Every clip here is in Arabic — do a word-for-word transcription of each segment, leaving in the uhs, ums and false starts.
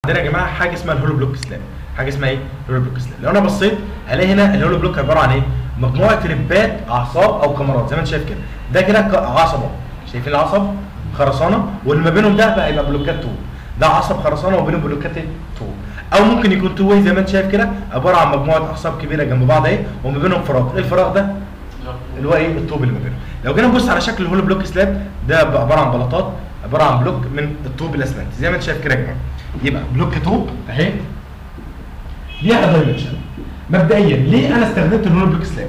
عندنا يا جماعه حاجه اسمها الهولو بلوك سلاب. حاجه اسمها ايه؟ الهولو بلوك سلاب. لو انا بصيت هلاقي هنا الهولو بلوك عباره عن ايه؟ مجموعه ربات اعصاب او كاميرات زي ما انت شايف كده. ده كده عصب اهو، شايفين العصب؟ خرسانه، واللي ما بينهم ده بقى يبقى بلوكات طوب. ده عصب خرسانه وبينهم بلوكات طوب. او ممكن يكون تو واي زي ما انت شايف كده، عباره عن مجموعه اعصاب كبيره جنب بعض اهي وما بينهم فراغ. ايه الفراغ ده؟ اللي هو ايه؟ الطوب اللي ما بينهم. لو جينا نبص على شكل الهولو بلوك سلاب، ده عباره عن بلاطات، عباره عن بلوك من الطوب الاسمنت زي ما انت شايف كده يا جماعه. يبقى بلوك طوب اهي ليها دايمنشن. مبدئيا ليه انا استخدمت الهولو بلوك سلاب؟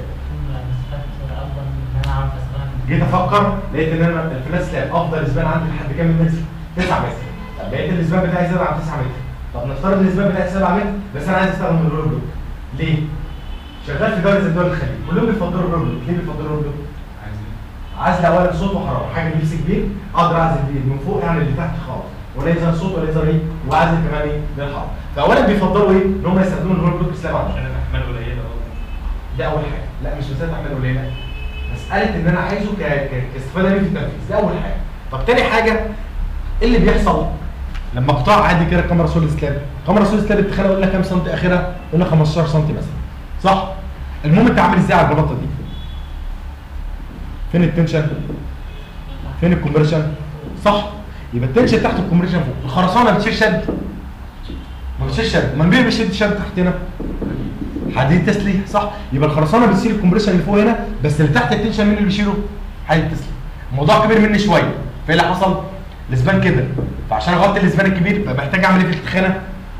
جيت افكر لقيت ان انا الفلات سلاب افضل اسبان عندي لحد كام متر؟ تسعة متر. طب لقيت الاسبان بتاعي زاد عن تسعة متر. طب نفترض الاسبان بتاعي سبعة متر بس انا عايز استخدم الهولو بلوك. ليه؟ شغال في دوله زي دول الخليج، كلهم بيفضلوا الهولو بلوك. ليه بيفضلوا الهولو بلوك؟ عزل اولا صوت وحراره، حاجه نفسي كبير اقدر اعزل بيه من فوق يعني اللي تحت خالص، ولا يظهر صوت ولا يظهر ايه؟ وعزل كمان ايه؟ للحراره. فاولا بيفضلوا ايه؟ ان هم يستخدموا الهولو بلوك سلاب عندهم. عشان الاحمال قليله برضه. ده اول حاجه، لا مش مساله احمال قليله. مساله ان انا عايزه ك... ك... كاستفاده مني في التنفيذ، ده اول حاجه. طب تاني حاجه ايه اللي بيحصل؟ لما قطاع عادي كده كاميرا سوليد سلاب، كاميرا سوليد سلاب التخانه قلنا كام سنتي اخرها؟ قلنا خمستاشر سنتي مثلا. صح؟ المهم انت عامل ازاي على البلاطه دي؟ فين التنشن؟ فين الكومبريشن؟ صح؟ يبقى التنشن تحت الكومبريشن فوق. الخرسانه بتشيل شد؟ ما بتشيل شد، ما مين بيشد شد تحتنا؟ حديد تسليح، صح؟ يبقى الخرسانه بتشيل الكومبريشن اللي فوق هنا، بس اللي تحت التنشن مين اللي بيشيله؟ حديد تسليح. الموضوع كبير مني شويه، فايه اللي حصل؟ الاسبان كده، فعشان اغطي الاسبان الكبير يبقى محتاج اعمل ايه في التخانه؟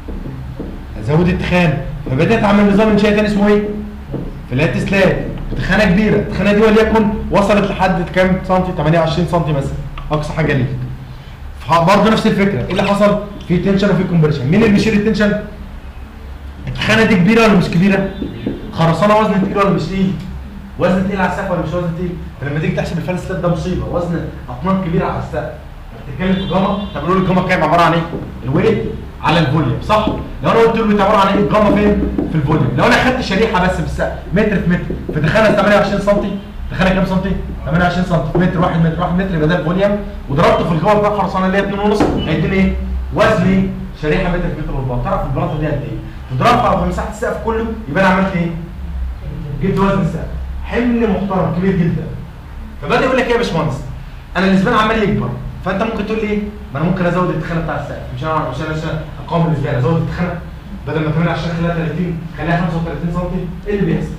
ازود التخانه، فبدات اعمل نظام انشائي تاني اسمه ايه؟ فلات سلاب. تخانه كبيره، التخانه دي وليكن وصلت لحد كام سنتي؟ تمنية وعشرين سنتي مثلا، اقصى حاجه ليه. برضه نفس الفكره، ايه اللي حصل؟ في تنشن وفي كومبريشن، مين اللي بيشيل التنشن؟ التخانه دي كبيره ولا مش كبيره؟ خرسانه وزن تقيل ولا مش تقيل؟ وزن تقيل على السقف ولا مش وزن تقيل؟ فلما تيجي تحسب الفلات سلاب ده مصيبه، وزن اطنان كبيره على السقف. بتتكلم في جاما، طب نقول الجاما كام؟ عباره عن ايه؟ الويت على الفوليوم، صح؟ لو انا قلت له عباره عن ايه؟ الجاما فين؟ في الفوليوم. لو انا خدت شريحه بس بالسقف متر في متر في تخانه تمنية وعشرين سنتي، تخانه كام سنتي؟ تمنية وعشرين سنتي في متر، واحد متر، واحد متر، يبقى ده الفوليوم، وضربته في الجاما بتاع الخرسانه اللي هي اتنين ونص، هيديني ايه؟ وزن ايه؟ شريحه متر في متر وربع. تعرف البلاطه دي قد ايه؟ تضربها في مساحه السقف كله يبقى انا عملت ايه؟ جبت وزن السقف. حمل محترم كبير جدا. فبدا يقول لك ايه يا باشمهندس؟ انا الاسبان عمال يكبر، فانت ممكن تقول لي ايه؟ ما انا ممكن ازود التخانه بتاع السقف، مش انا عشان عشان اقاوم الاسبان ازود التخانه بدل ما تمنية وعشرين خليها تلاتين خليها خمسة وتلاتين سنتي. ايه اللي بيحصل؟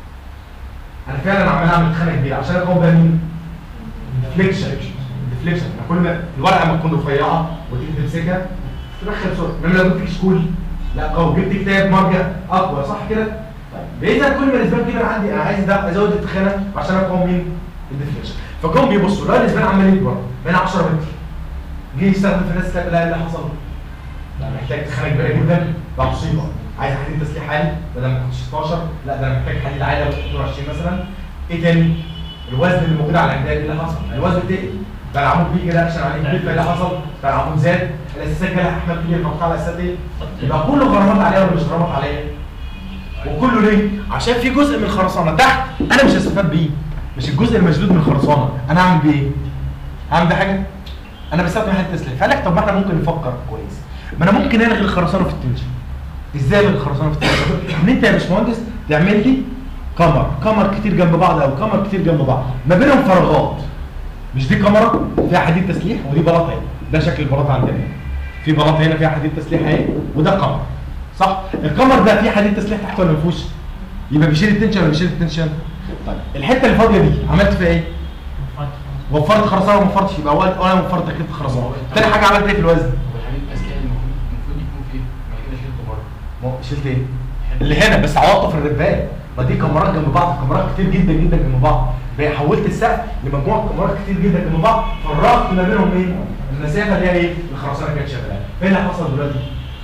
انا فعلا عمال اعمل تخانه كبيره عشان اقاوم بقى مين؟ ديفليكشن. ديفليكشن كل ما الورقه ما تكون رفيعه وتيجي تمسكها تدخل بسرعه، انما لو جبت كشكول لا قوي، جبت كتاب مرجع اقوى، صح كده؟ طيب اذا كل ما الاسبان كبر عندي انا عايز ده ازود التخانه عشان اقاوم مين؟ الديفليكشن. فجم بيبصوا لو الاسبان عمال يكبر هنا عشرة متر، جه يستخدم في الناس لا اللي حصل لا محتاج تخانه كبيره جدا، ده مصيبه. عايز حديد تسليح عالي بدل ما كنت ستاشر، لا ده انا محتاج حديد عالي لو اتنين وعشرين مثلا. ايه تاني؟ الوزن اللي موجود على العمدان اللي حصل؟ الوزن تقل، بقى العمود بيجي رياكشن عليه كبير، فايه اللي حصل؟ بقى العمود زاد، الاساسات جالها احمال كبيره، فقطع على الاساسات ايه؟ يبقى كله غرامات عليها ولا مش غرامات عليها؟ وكله ليه؟ عشان في جزء من الخرسانه تحت انا مش هستفاد بيه، مش الجزء المشدود من الخرسانه، انا هعمل بيه ايه؟ هعمل حاجه؟ انا بستخدم حته تسليح. فقال لك طب ما احنا ممكن نفكر كويس، ما انا ممكن الغي الخرسانه في التنشن. ازاي الغي الخرسانه في التنشن؟ ان انت يا باشمهندس تعمل لي كمر، كمر كتير جنب بعض او كمر كتير جنب بعض، ما بينهم فراغات. مش دي كاميرا فيها حديد تسليح ودي بلاطه اهي، ده شكل البلاطه عندنا. في بلاطه هنا فيها حديد تسليح اهي وده كمر، صح؟ الكمر ده فيه حديد تسليح تحت ولا ما فيهوش؟ يبقى بيشيل التنشن ولا بيشيل التنشن؟ طيب الحته اللي فاضيه دي عملت فيها ايه؟ وفرت خرسانه وما وفرتش، يبقى اول انا وفرت تكلفه خرسانه. تاني حاجه عملت ايه في الوزن؟ هو الحديد التسليح المفروض يكون فيه، ما كده شلته بره. شلت ايه؟ اللي هنا بس عوضته في الرباية. ما دي كاميرات جنب بعض، كاميرات كتير جدا جدا جنب بعض، حولت السقف لمجموعه كاميرات كتير جدا جنب بعض، فرغت ما بينهم ايه؟ المسافه اللي هي ايه؟ الخرسانه كانت شغاله. فين اللي حصل دلوقتي؟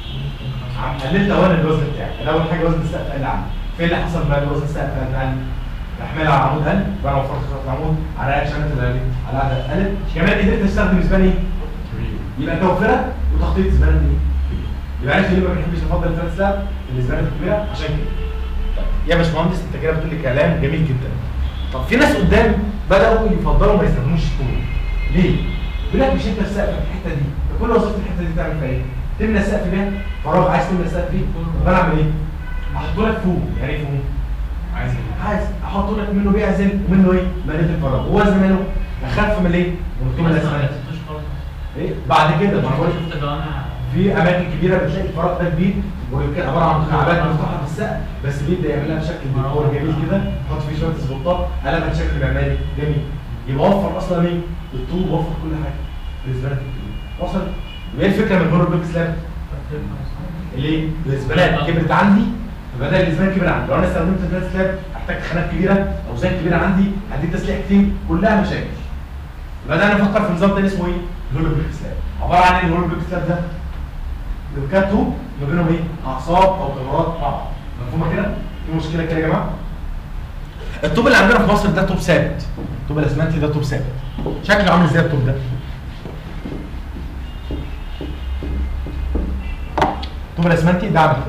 قللت اولا الوزن بتاعي، اول حاجه وزن السقف قل عندي. فين اللي حصل بقى وزن السقف قل عندي؟ الاحمال على العمود قل، وانا وفرت خطوط العمود على رياكشنات اللي على عدد قلت، كمان قدرت استخدم اسبان ايه؟ يبقى توفيرها وتخطيط اسبان ايه؟ يبقى عرفت ليه ما بنحبش نفضل الفلات سلاب الاسبانات الكبيره عشان كده. طيب يا باشمهندس انت كده بتقول لي كلام جميل جدا. طب في ناس قدام بداوا يفضلوا ما يستخدموش الطول. ليه؟ بيقول لك مش انت السقف في الحته دي، كل وظيفه الحته دي تعمل فيها ايه؟ تملى السقف بيها فراغ عايز تملى السقف بيه، طب انا اعمل ايه؟ احطه لك فوق، يعني ايه فوق؟ عايز ايه؟ عايز احط لك منه بيعزل ومنه ايه؟ مليت الفراغ، ووزن ماله اخف من ايه؟ من الطوب الاسمنت. ايه؟ بعد كده ما بقولش في اماكن كبيره بتلاقي الفراغ ده كبير وكان عباره عن مكعبات مفتوحه في السقف، بس بيبدا يعملها بشكل ديكور جميل كده، يحط فيه شويه سبوتات قلبها بشكل معماري جميل. يبقى وفر اصلا ايه؟ الطوب، وفر كل حاجه بالنسبه وصل. يبقى ايه الفكره من الهولو بلوك سلاب؟ ليه؟ الاسبانات كبرت عندي فبدا الاسبان كبر عندي، لو انا استخدمت الفلات سلاب احتاج خانات كبيره، اوزان كبيره عندي، هديك تسليح كتير، كلها مشاكل. بدانا نفكر في نظام تاني اسمه ايه؟ الهولو بلوك سلاب. عباره عن ايه الهولو بلوك سلاب ده؟ بلوكات طوب ما بينهم ايه؟ اعصاب او كاميرات مع بعض. مفهومه كده؟ في مشكله كده يا جماعه؟ الطوب اللي عندنا في مصر ده طوب ثابت. الطوب الاسمنتي ده طوب ثابت. شكله عامل ازاي الطوب ده؟ الطوب الاسمنتي ده عامل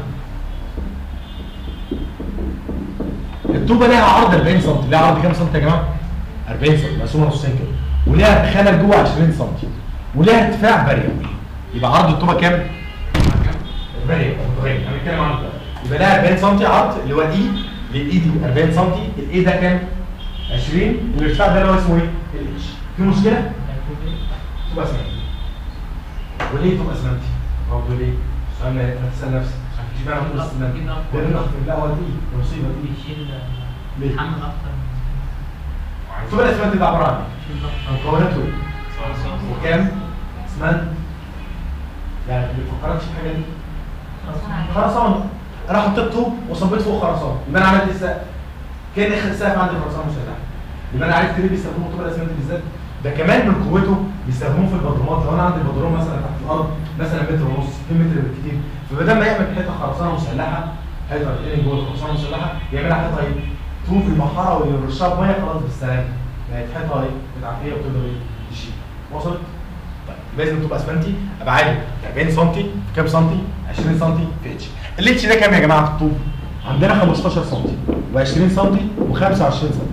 الطوبه ليها عرض أربعين سم، ليها عرض كام سم يا جماعه؟ أربعين سم مقسومه نصين كده، وليها خانه جوه عشرين سم، وليها ارتفاع فاريبل. يبقى عرض الطوبه كام؟ فاريبل متغير، هنتكلم عنه دلوقتي. يبقى لها أربعين سم عرض اللي هو الاي، للاي دي أربعين سم، الاي ده كام؟ عشرين، والارتفاع ده اللي هو اسمه ايه؟ الاتش. في مشكله؟ طوب اسمنتي. وليه طوب اسمنتي؟ برضه ليه؟ سؤال هتسال نفسك. اشمعنى طوب اسمنتي؟ لان لا هو دي المصيبه دي يشيل يتحمل اكتر. الطوب الاسمنتي ده عباره عن ايه؟ مكوناته ايه؟ وكام؟ اسمنت. يعني ما بيفكركش في الحاجه دي؟ خرسانه. انا حطيت طوب وصبيت فوق خرسانه، يبقى انا عملت ايه السقف؟ كان اخر السقف عندي خرسانه مسلحه. يبقى انا عرفت ليه بيستخدموا الطوب الاسمنتي بالذات؟ ده كمان من قوته بيستخدموه في البدرومات. لو انا عندي بدروم مثلا تحت الارض مثلا متر ونص اتنين متر بالكتير، فبدل ما يعمل حته خرسانه مسلحه، حته اتنين جوه خرسانه مسلحه، يعملها حته ايه؟ طوب في المحاره ويرشها بميه خلاص بالسلامه. بقت حته ايه؟ بتعفيه وتقدر ايه؟ تشيل. وصلت؟ طيب لازم تبقى اسمنتي ابعاده أربعين سم في كام سنتي؟ عشرين سم في اتش. الاتش ده كام يا جماعه في الطوب؟ عندنا خمستاشر سم و20 سم و25 سم.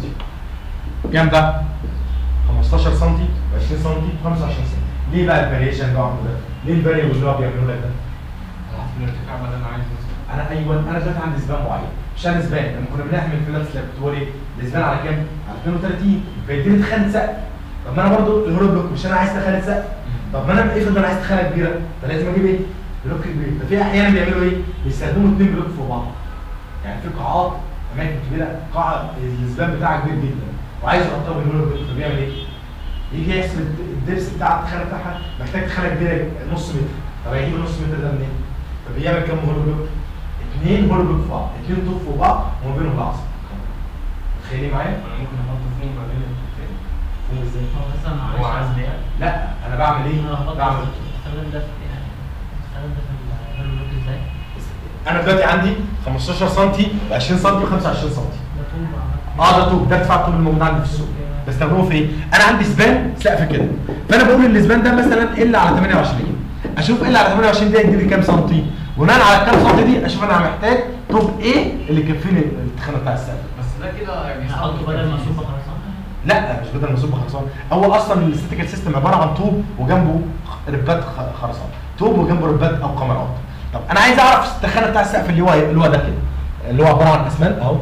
كام ده؟ خمستاشر سم و20 سم و25 سم. ليه بقى الفاريشن ده عامله ده؟ ليه الفاريبل اللي هو بيعملوا لك ده؟ على حسب الارتفاع بقى اللي انا عايزه. انا ايوه انا دلوقتي عندي سبان معين، مش انا سبان لما كنا بنعمل فلات سلاب بتقول ايه؟ السبان على كام؟ على اتنين وتلاتين، فيديني تخانه سقف. طب ما انا برضو الهولو بلوك مش انا عايز تخانه سقف؟ طب ما انا افرض انا عايز تخانه كبيره، فلازم اجيب ايه؟ بلوك كبير. ففي احيانا بيعملوا ايه؟ بيستخدموا اتنين بلوك فوق بعض. يعني في قاعات اماكن كبيره قاعه السبان بتاعها كبير جدا وعايز يحطها بالهولو بلوك، فبيعمل ايه؟ يجي يحسب الدبس بتاع التخانه بتاعها محتاج تخانه كبيره نص متر، طب هيجيب النص متر ده منين؟ فبيعمل كام هولو بلوك؟ اثنين هولو بلوك فوق بعض، اثنين طوب فوق بعض وما بينهم العصب. متخيلين معايا؟ انا ممكن احط فوم ما بين الطوبتين. فوق ازاي؟ هو مثلا هو عايز بيع. لا انا بعمل ايه؟ بعمل استخدم ده في يعني استخدم ده في الهولو بلوك ازاي؟ انا دلوقتي عندي خمستاشر سم و20 سم و25 سم. ده طوب اه ده طوب، ده ارتفاع الطوب الموجود عندي في السوق. بستخدمه في ايه؟ انا عندي سبان سقف كده، فانا بقول السبان ده مثلا ال على تمانية وعشرين، اشوف ال على تمانية وعشرين ده يديني كام سنتي، بناء على كام سنتي دي اشوف انا محتاج طوب ايه اللي يكفيني التخانه بتاع السقف. بس ده كده يعني هحطه بدل ما اشوفه خرسانه. لا مش بدل ما اصب خرسانه، اول اصلا الاستاتيكال سيستم عباره عن طوب وجنبه ربات خرسانه، طوب وجنبه ربات او كاميرات. طب انا عايز اعرف التخانه بتاع السقف اللي هو اللي هو ده كده، اللي هو عباره عن اسمنت اهو.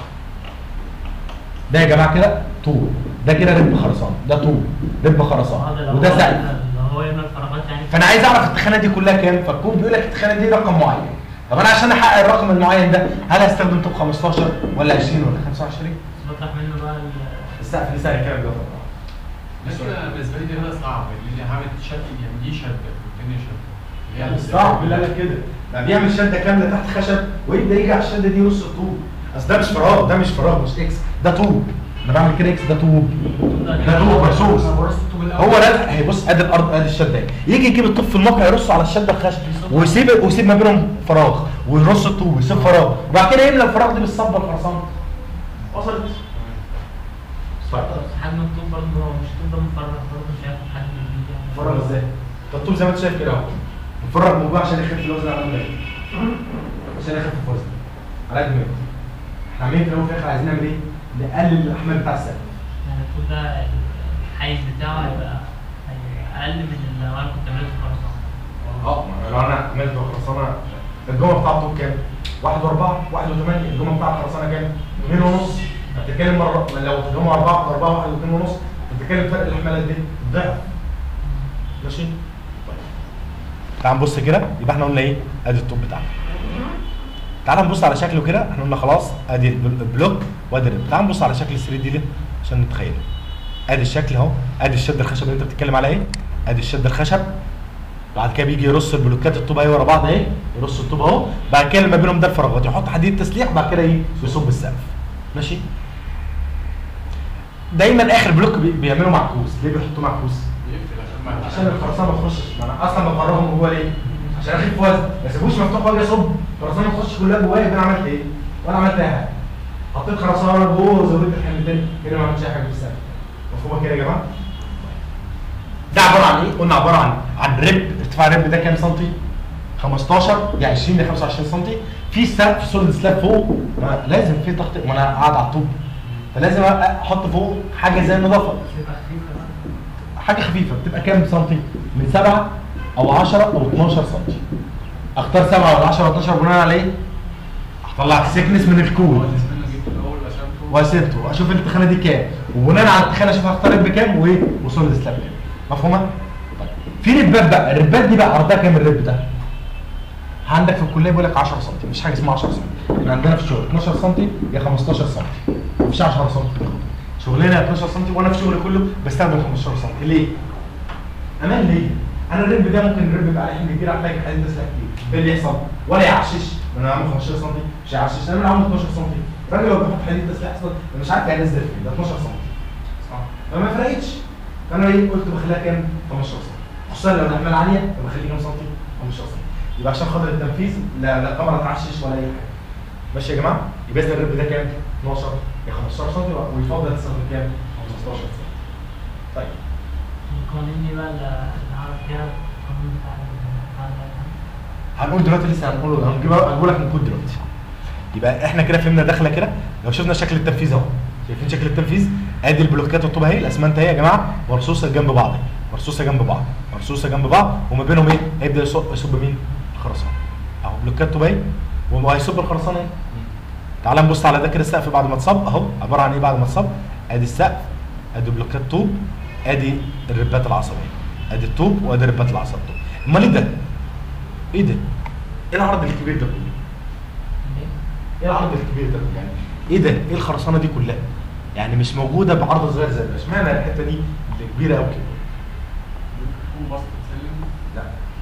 ده يا جماعه كده طوب، ده كده رب خرسانه، ده طوب رب خرسانه، وده سقف. هو يملى الفراغات يعني. فانا عايز اعرف التخانه دي كلها كام، فالكود بيقول لك التخانه دي رقم معين. طب انا عشان احقق الرقم المعين ده هل هستخدم طوب خمستاشر ولا عشرين ولا خمسة وعشرين؟ بطرح منه بقى السقف اللي سهل الكلام ده طبعا. بس انا بالنسبه لي ده صعب، اللي هعمل شد يعني دي شده والتانيه شده. يعني صعب بالله عليك كده، ده بيعمل شده كامله تحت خشب ويبدا يجي على الشده دي يرص الطوب. اصل ده مش فراغ، ده مش فراغ مش اكس، ده طوب. انا بعمل كده اكس، ده طوب. ده طوب مرصوص. هو ده هي بص ادي الارض ادي الشده اهي، يجي يجيب الطوب في الموقع يرصه على الشده الخشب ويسيب ويسيب ما بينهم فراغ ويرص الطوب ويسيب فراغ وبعد كده يملى الفراغ دي بالصبه الخرسانه. وصلت؟ طيب حجم الطوب برضه هو مش الطوب ده مفرغ برضه مش هياخد حجم كبير يعني. مفرغ ازاي؟ ده الطوب زي ما انت شايف كده اهو. مفرغ موجود عشان يخف الوزن على قد عشان يخف الوزن على قد ما يقدر. احنا عاملين في الاول وفي الاخر عايزين نعمل ايه؟ نقلل الاحمال بتاع السقف. يعني الطوب ده الحيز بتاعه هيبقى اقل من اللي انا كنت عملته في الخرسانه. اه ما لو انا عملت خرسانه الجمله بتاع الطوب كام؟ واحد واربعه، واحد وثمانيه، الجمله بتاع الخرسانه كام؟ اتنين ونص. بتتكلم مره لو الجمله اربعه واربعه واحد واثنين ونص بتتكلم فرق الاحمال قد ايه؟ ضعف. ماشي؟ طيب. تعال نبص كده يبقى احنا قلنا ايه؟ ادي الطوب بتاعنا. تعال نبص على شكله كده، احنا قلنا خلاص ادي البلوك وادي الرب. تعال نبص على شكل ال ثري دي ده عشان نتخيله. ادي الشكل اهو، ادي الشد الخشب اللي انت بتتكلم على ايه؟ ادي الشد الخشب. بعد كده بيجي يرص البلوكات الطوب اهي ورا بعض اهي، يرص الطوب اهو، بعد كده ما بينهم ده الفراغات يحط حديد تسليح، بعد كده ايه؟ يصب السقف. ماشي؟ دايما اخر بلوك بي- بيعملوا معكوس، ليه بيحطوا معكوس؟ يقفل عشان ما عشان الخرسانه ما تخشش، ما انا اصلا بفرغهم جوه ليه؟ عشان اخف وزن، ما اسيبوش مفتوح واجي اصب، الخرسانه تخش كلها جوايا، يبقى انا عملت ايه؟ ولا عملت اي حاجه. حطيت خرسانه جوه وزودت الحمل تاني، كده ما عملتش اي حاجه في السقف. مفهومه كده يا جماعه؟ ده عباره عن ايه؟ قلنا عباره عن عن ريب، ارتفاع الريب ده كام سنتي؟ خمستاشر يعني عشرين ل خمسة وعشرين سنتي. في سقف سوليد سلاب فوق، ما لازم في تخطيط، ما انا قاعد على الطوب فلازم احط فوق حاجه زي النظافه، بتبقى خفيفه بقى. حاجه خفيفه بتبقى كام سنتي؟ من سبعة او عشرة او اتناشر سنتي. اختار سبعة ولا عشرة ولا اتناشر بناء على ايه؟ هطلع السيكنس من الكود انا جبت الاول وقسمته واسيبته اشوف التخانه دي كام، وبناء على التخانه اشوف هختار بكام وايه وسوليد سلاب كام. مفهومه؟ طيب في ريبات بقى، الريبات دي بقى عرضها كام الريب ده؟ عندك في الكليه بيقول لك عشرة سنتي، مفيش حاجه اسمها عشرة سنتي، احنا عندنا في الشغل اتناشر سنتي يا خمستاشر سنتي، مفيش عشرة سنتي. شغلنا اتناشر سنتي وانا في شغلي كله بستخدم خمستاشر سنتي. ليه؟ امان ليه؟ انا الريب ده ممكن الريب يبقى عليه حمل كبير احتاج حديد تسليح كتير، ايه اللي يحصل؟ ولا يعشش، انا عامل خمستاشر سنتي مش هيعشش، انا عامل اتناشر سنتي، الراجل لو بيحط حديد تسليح اصلا مش عارف هينزل فين، ده اتناشر سنتي. صح فما فرقتش. فانا ايه قلت بخليها كام؟ خمستاشر سنتي. خصوصا لو الاحمال عاليه بخليه كام سنتي؟ خمستاشر سنتي. يبقى عشان خاطر التنفيذ لا لا الكاميرا تعشش ولا اي حاجه. ماشي يا جماعه؟ يبقى اذا الريب ده كام؟ اتناشر يا خمستاشر سنتي، ويفضل تستخدم كام؟ خمستاشر سنتي. طيب القوانين دي بقى اللي نعرف فيها القانون بتاع بتاع ده. هنقول دلوقتي لسه هنقول هنجيب هنقول لك من كود دلوقتي. يبقى احنا كده فهمنا داخله كده، لو شفنا شكل التنفيذ اهو، شايفين شكل التنفيذ؟ ادي البلوكات الطوب اهي، الاسمنت اهي يا جماعه مرصوصه جنب بعض، مرصوصه جنب بعض، مرصوصه جنب بعض، وما بينهم ايه؟ هيبدا يصب يصب مين؟ الخرسانه. اهو بلوكات طوب اهي وهيصب الخرسانه اهي. تعال نبص على ده كده السقف بعد ما اتصب اهو، عباره عن ايه بعد ما اتصب؟ ادي السقف، ادي بلوكات طوب، ادي الربات العصبيه، ادي الطوب وادي الربات العصبيه. امال ايه ده؟ ايه ده؟ ايه العرض الكبير ده كله؟ ايه العرض الكبير ده يعني؟ ايه ده؟ ايه الخرسانه دي كلها؟ يعني مش موجوده بعرض صغير زي ده، اشمعنى الحته دي اللي كبيره قوي كده؟ يكون بسط سلم. لا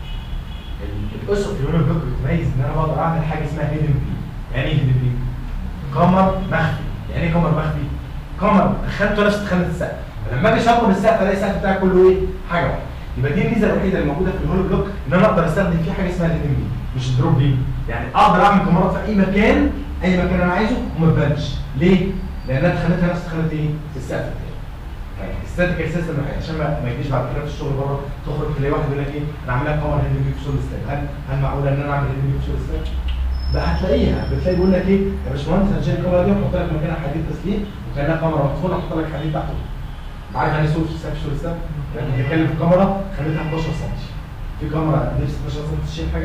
الاسقف في اليونان بلوك بتميز ان انا بقدر اعمل حاجه اسمها هيدن بي. يعني ايه هيدن بي؟ قمر مخفي. يعني ايه قمر مخفي؟ قمر خانته نفس خانه السقف، فلما اجي اشطب السقف الاقي السقف بتاعي كله ايه؟ حاجه واحده. يبقى دي الميزه الوحيده اللي موجوده في الهولو بلوك، ان انا اقدر استخدم فيه حاجه اسمها الهيدن بي مش الدروب بي. يعني اقدر اعمل كاميرات في اي مكان، اي مكان انا عايزه وما تبانش. ليه؟ لانها خانتها نفس خانه ايه؟ السقف بتاعي. طيب الستاتيكال سيستم عشان ما ما يجيش بعد كده في الشغل بره تخرج تلاقي واحد يقول لك ايه؟ انا عامل لك قمر هيدن بي في سول ستاب، هل هل معقول ان انا اعمل هيدن بي في سول ستاب؟ بقى هتلاقيها بتلاقي بيقول لك ايه؟ يا باشمهندس هنشيل الكاميرا دي ونحط لك مكانها حديد تسليح وكانها كاميرا مقفوله نحط لك حديد تحته. عارف يعني سول ستاب سول ستاب؟ يعني بيتكلم في كاميرا خانتها حداشر سم. في كاميرا نفس اتناشر سم تشيل حاجه؟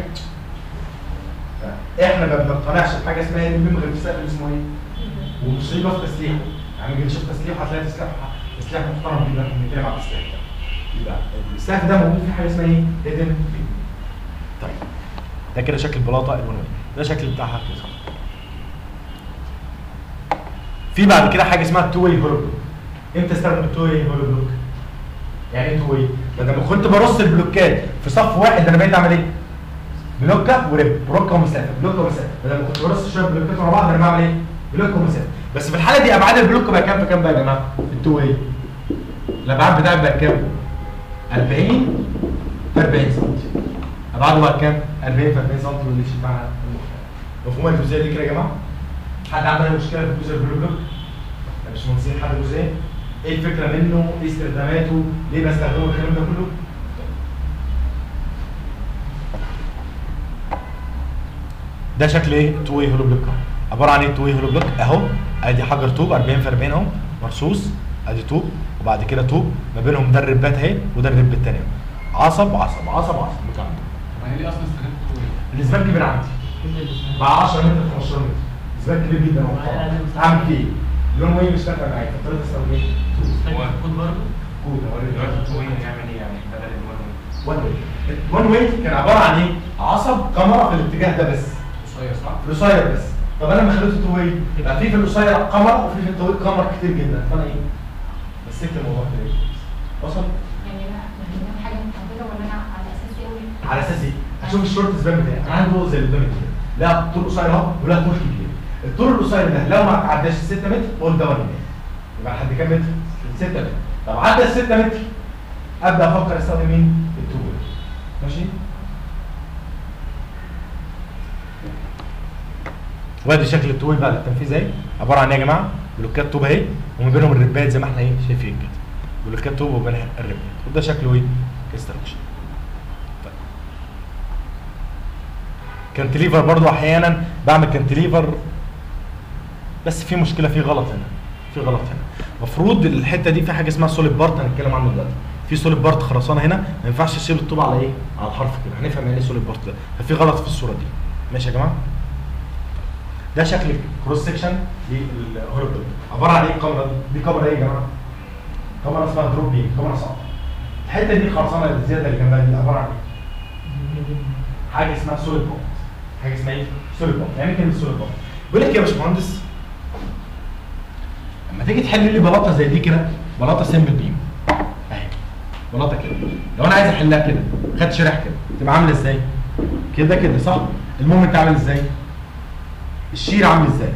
احنا ما بنقتنعش بحاجه اسمها هيدن بي غير في السقف اللي اسمه ايه؟ ومصيبه في تسليحه. يعني نيجي نشوف تسليح هتلاقي تسليح تسليح محترم جدا بنتكلم على التسليح ده. يبقى السقف ده موجود فيه حاجه اسمها ايه؟ هيدن بي. طيب ده كده شكل البلاطه الالوانيه، ده شكل بتاعها كده. في بعد كده حاجه اسمها التو واي هولو بلوك. امتى استخدم التو واي هولو بلوك؟ يعني ايه تو واي؟ بدل ما كنت برص البلوكات في صف واحد انا بقيت اعمل ايه؟ بلوكه ورب، بلوكه ومسافه، بلوكه ومسافه، بدل ما كنت برص شويه بلوكات ورا بعض انا بعمل ايه؟ بلوكه ومسافه. بس في الحاله دي ابعاد البلوك بقى كام في كام بقى يا جماعه؟ في التو واي. الابعاد بتاعتي بقى كام؟ أربعين في أربعين سم. ابعاده بقى كام؟ أربعين في أربعين سم واللي يشيل معانا المختلف. مفهوم الجزئيه دي كده يا جماعه؟ حد عنده اي مشكله في جزء البلو بلوك؟ يا باشمهندسين حد جزئيه؟ ايه الفكره منه؟ ايه استخداماته؟ ليه بستخدمه الكلام ده كله؟ ده شكل ايه؟ تو واي هولو بلوك اهو. عباره عن ايه تو واي هولو بلوك؟ اهو ادي حجر طوب أربعين في أربعين اهو مرصوص، ادي طوب وبعد كده طوب ما بينهم ده الربات اهي وده الرب الثاني اهو. عصب عصب عصب عصب بتاع ما هي ليه اصلا استخدمت ايه؟ الاسبان كبير عندي كل اللي مع عشرة متر خمستاشر متر، اسبان كبير جدا ومحترم. اعمل فيه ايه؟ لون واي مش نافع معايا، فاضطريت استخدم ايه؟ كود برضه. كود دلوقتي التوين هيعمل ايه يعني بدل الوان وان واي. الوان واي كان عباره عن ايه؟ عصب كاميرا في الاتجاه ده بس، قصير صح؟ في القصير بس. طب انا لما خليته تو واي يبقى في في القصير قمر وفي في الطويل قمر كتير جدا، فانا ايه؟ مسكت الموضوع كده. وصل؟ يعني انا يعني انا حاجه متحدده ولا انا على اساس ايه؟ على اساس ايه؟ هشوف الشورت سبان بتاعي، انا عندي طول زي اللي قدامي كده، لا طول قصير اهو ولا طول كبير. الطول القصير ده لو ما تعداش ستة متر قول ده وان يبقى لحد كام متر؟ ستة متر. طب عدى ال ستة متر ابدا افكر استخدم مين؟ التو واي. ماشي؟ وادي شكل التو واي بقى للتنفيذ اهي، عباره عن ايه يا جماعه؟ بلوكات طوب اهي وما بينهم الربات زي ما احنا ايه شايفين كده. بلوكات طوب وبينها الربات، وده شكله ايه؟ كستراكشن. طيب. كانتليفر برضو احيانا بعمل كانتليفر بس في مشكله، في غلط هنا. في غلط هنا. المفروض الحته دي في حاجه اسمها سوليد بارت هنتكلم عنه دلوقتي. في سوليد بارت خرسانه هنا، ما ينفعش تشيل الطوب على ايه؟ على الحرف كده، هنفهم يعني ايه سوليد بارت ده. ففي غلط في الصوره دي. ماشي يا جماعه؟ ده شكل كروس سكشن للهوريبل. عباره عن ايه الكاميرا دي؟ دي كاميرا ايه يا جماعه؟ كاميرا اسمها دروب بيم، كاميرا صعبه. الحته دي خرسانه الزياده اللي جنبها دي عباره عن ايه؟ حاجه اسمها سوليد بارت. حاجه اسمها ايه؟ سوليد بارت. يعني ايه كلمه سوليد بارت؟ بيقول لك يا باشمهندس لما تيجي تحل لي بلاطه زي دي كده، بلاطه سمبل بيم اهي، بلاطه كده، لو انا عايز احلها كده خدت شريحه كده تبقى عامله ازاي؟ كده كده صح؟ المهم انت عامل ازاي؟ الشير عامل ازاي؟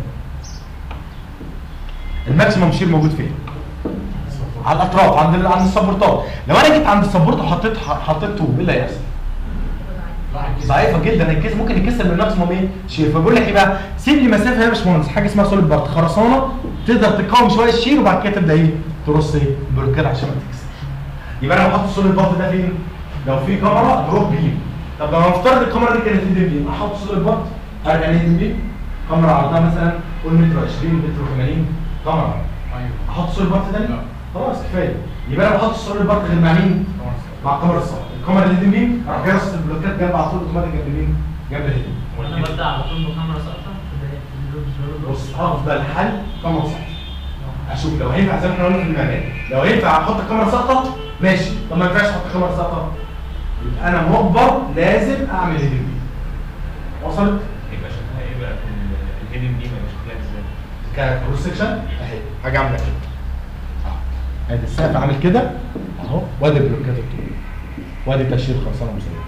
الماكسيموم شير موجود فين؟ على الاطراف عند عند السبورتات. لو انا جيت عند السبورت وحطيت حطيت طوب ايه اللي هيحصل؟ ضعيفه جدا، الكيس ممكن يكسر من الماكسيموم ايه؟ شير. فبقول لك ايه بقى؟ سيب لي مسافه يا باشمهندس، حاجه اسمها سوليد بارت خرسانه تقدر تقاوم شويه الشير وبعد كده تبدا ايه؟ ترص ايه؟ البلوكات عشان ما تكسر. يبقى انا بحط السوليد بارت ده فين؟ لو في كاميرا دروب بيم. طب لو نفترض الكاميرا دي كانت هيدن بيم، احط سوليد بارت ارجع هيدن بيم، كاميرا عرضها مثلا قول متر عشرين متر وثمانين كاميرا. ايوه احط سوليد بارت تاني؟ لا. خلاص كفايه. يبقى انا بحط السوليد بارت غير مع مين؟ مع الكاميرا الصغيره. الكاميرا اللي هيدن بيم اروح جاي رص البلوكات جنب على طول اوتوماتيك جنب مين؟ جنب الهيدن. وانا ببدا على طول بكاميرا ساقطه في بص افضل حل كاميرا ساقطه. اشوف لو هينفع زي ما احنا قلنا في المعماري، لو هينفع احط كاميرا ساقطه ماشي، طب ما ينفعش احط كاميرا ساقطه يبقى انا مجبر لازم اعمل هيدن بيم. وصلت؟ يبقى شكلها ايه بقى في الهيدن دي؟ يبقى شكلها ازاي؟ ككروس سكشن اهي حاجه عامله كده اهو، ادي السقف عامل كده اهو، وادي البلوكات الطول، وادي تشييد خرسانه مسلمه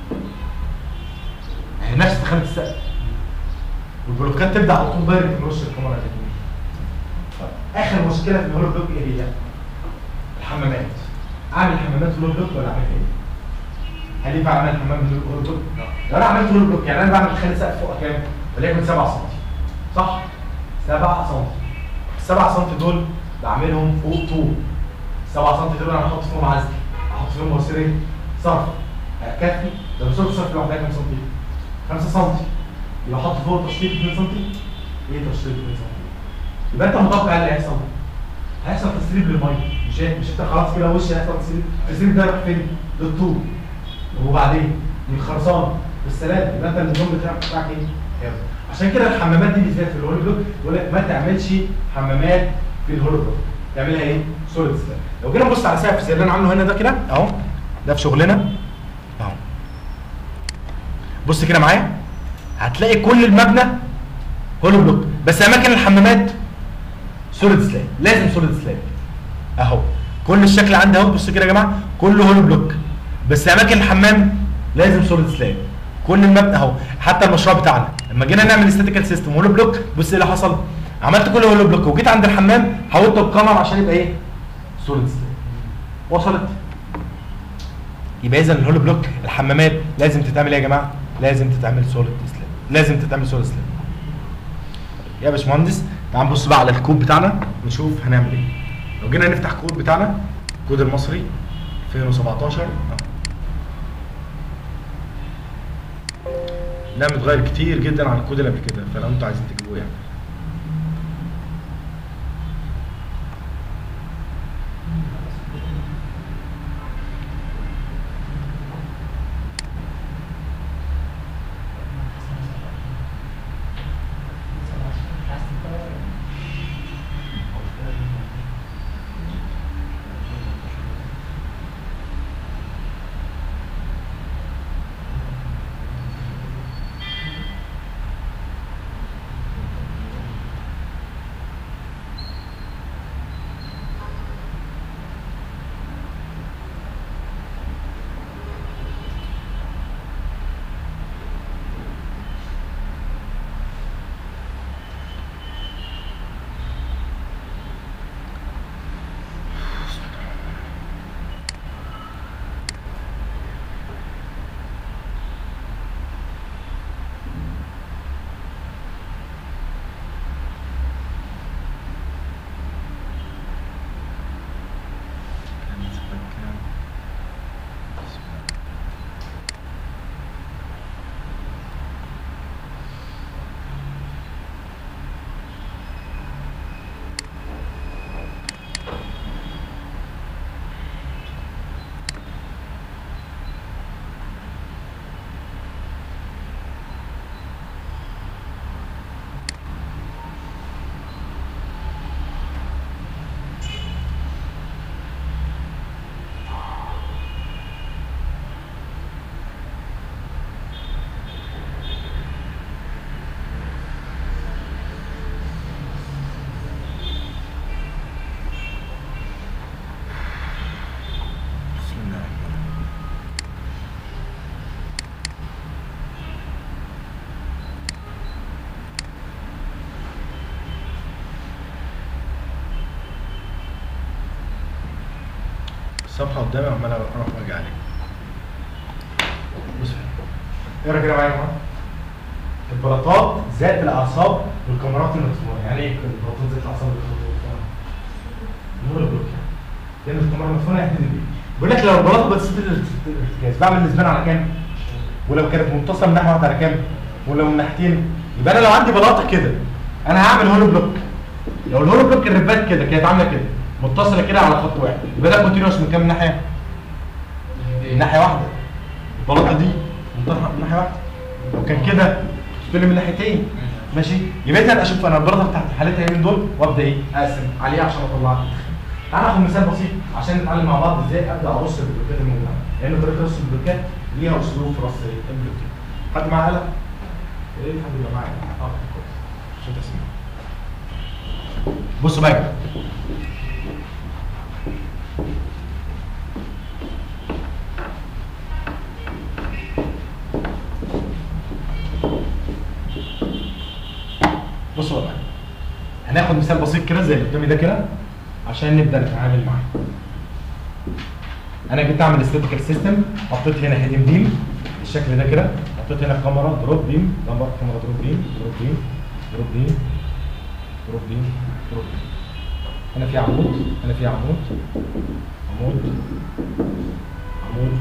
اهي نفس تخانه السقف، والبلوكات تبدا على طول دايركت من وش الكاميرا كده. اخر مشكله في الهولو بلوك ايه هي؟ الحمامات. اعمل حمامات في الهولو بلوك ولا اعمل ايه؟ هل ينفع اعمل حمام في الهولو بلوك؟ لو انا عملت هولو بلوك يعني انا بعمل تخانه سقف فوق كام؟ وليكن سبعة سم صح؟ سبعة سم. السبعة سم دول بعملهم فوق طول. سبعة سم دول انا هحط فيهم عزل، هحط فيهم مواسير صرف. هكفي ده مواسير صرف لوحدها كام سم؟ خمسة سم. يبقى احط فوق تشطيب اتنين سم. ايه تشطيب اتنين سم؟ يبقى انت متوقع ايه اللي هيحصل؟ هيحصل تسريب للميه، مش مش انت خلاص كده وش هيحصل تسريب، التسريب ده رايح فين؟ للطول. وبعدين للخرسانه بالسلام، يبقى انت النظام بتاعك بتاعك ايه؟ يلا. عشان كده الحمامات دي بالذات في الهولو بلوك يقول لك ما تعملش حمامات في الهولو بلوك، تعملها ايه؟ سوليد سلاب. لو جينا نبص على سقف زي اللي انا عامله هنا ده كده اهو، ده في شغلنا اهو. بص كده معايا هتلاقي كل المبنى هولو بلوك، بس اماكن الحمامات سوليد سلاب، لازم سوليد سلاب اهو. كل الشكل عندي اهو، بص كده يا جماعه كله هولو بلوك، بس اماكن الحمام لازم سوليد سلاب. كل المبنى اهو، حتى المشروع بتاعنا لما جينا نعمل استاتيكال سيستم هولو بلوك، بص ايه اللي حصل؟ عملت كله هولو بلوك وجيت عند الحمام حولته بكاميرا عشان يبقى ايه؟ سوليد سلاب. وصلت؟ يبقى اذا الهولو بلوك الحمامات لازم تتعمل ايه يا جماعه؟ لازم تتعمل سوليد سلاب، لازم تتعمل سوليد سلاب. يا باشمهندس تعال نبص بقى على الكود بتاعنا نشوف هنعمل ايه. لو جينا نفتح الكود بتاعنا، الكود المصري ألفين وسبعتاشر لا متغير كتير جدا عن الكود اللي قبل كده، فلو انتوا عايزين تجيبوه يعني. الصفحه قدامي عمال اروح واجي عليك. بص اقرا كده معايا يا جماعه. البلاطات ذات الاعصاب والكاميرات المدفونه. يعني ايه البلاطات ذات الاعصاب والكاميرات المدفونه؟ نور البلوك لان الكاميرا المدفونه يحدد بيه. بيقول لك لو البلاطه بتسد الارتكاز بعمل الاسبان على كام؟ ولو كانت متصله من ناحيه واحده على كام؟ ولو من ناحيتين. يبقى انا لو عندي بلاطه كده انا هعمل هولو بلوك. لو الهولو بلوك الربات كده كانت عامله كده متصله كده على خط واحد يبقى ده كونتينوس من كام ناحيه؟ من ناحيه واحده. البلاطه دي منطقه من ناحيه واحده. لو كان كده تقول لي من ناحيتين ماشي. يبقى انا اشوف انا البلاطه بتاعت حالتها ايه من دول وابدا ايه؟ اقسم عليها عشان اطلعها. تعال ناخد مثال بسيط عشان نتعلم مع بعض ازاي ابدا ارص البلوكات الموجوده. لان طريقه رص البلوكات ليها اسلوب في رص البلوكات. حد معاه قلم؟ ايه حد يبقى معايا؟ اه كويس عشان تسمع. بصوا بقى بصوا بقى هناخد مثال بسيط كده زي اللي قدامي ده كده عشان نبدا نتعامل معاه. انا جيت اعمل استاتيكال سيستم، حطيت هنا هيدن بيم بالشكل ده كده، حطيت هنا كاميرا دروب بيم، كاميرا دروب بيم دروب بيم دروب بيم دروب بيم دروب بيم. هنا في عمود، هنا في عمود عمود عمود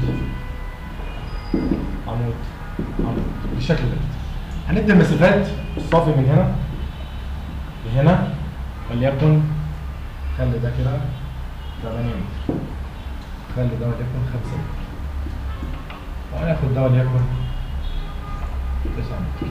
عمود عمود بالشكل ده. هندي المسافات الصافي من هنا لهنا وليكن خلي ده كده ثمانية متر، خلي ده وليكن خمسة متر، وهناخد ده وليكن تسعة متر.